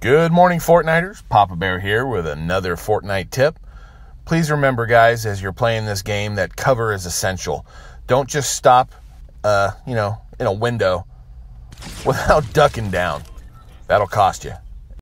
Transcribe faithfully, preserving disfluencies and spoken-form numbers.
Good morning, Fortniters. Papa Bear here with another Fortnite tip. Please remember, guys, as you're playing this game, that cover is essential. Don't just stop, uh, you know, in a window without ducking down. That'll cost you.